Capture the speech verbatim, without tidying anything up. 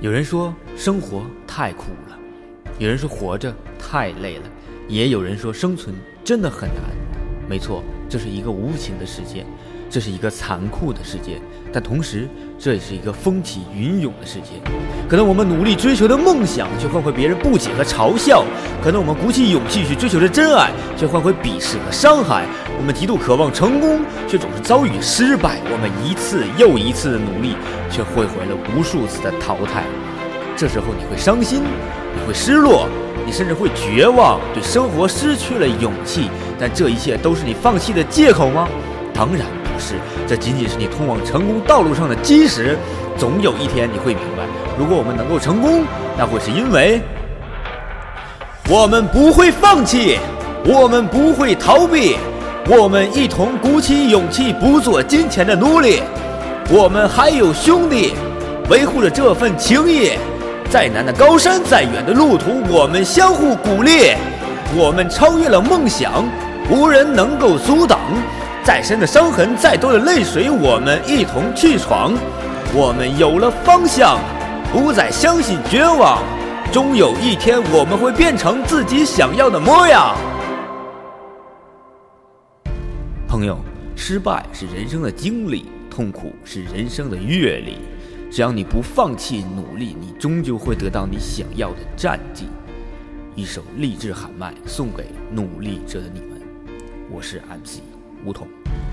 有人说生活太苦了，有人说活着太累了，也有人说生存真的很难。没错，这是一个无情的世界，这是一个残酷的世界，但同时这也是一个风起云涌的世界。可能我们努力追求的梦想，却换回别人不解和嘲笑；可能我们鼓起勇气去追求着真爱，却换回鄙视和伤害。我们极度渴望成功，却总是遭遇失败。我们一次又一次的努力，却会回了无数次的淘汰。这时候你会伤心，你会失落，你甚至会绝望，对生活失去了勇气。但这一切都是你放弃的借口吗？当然不是，这仅仅是你通往成功道路上的基石。总有一天你会明白，如果我们能够成功，那会是因为我们不会放弃，我们不会逃避，我们一同鼓起勇气，不做金钱的奴隶。我们还有兄弟维护着这份情谊，再难的高山，再远的路途，我们相互鼓励。我们超越了梦想，无人能够阻挡。再深的伤痕，再多的泪水，我们一同去闯。我们有了方向，不再相信绝望。终有一天，我们会变成自己想要的模样。朋友，失败是人生的经历，痛苦是人生的阅历。只要你不放弃努力，你终究会得到你想要的战绩。一首励志喊麦送给努力着的你们，我是 M C 梧桐。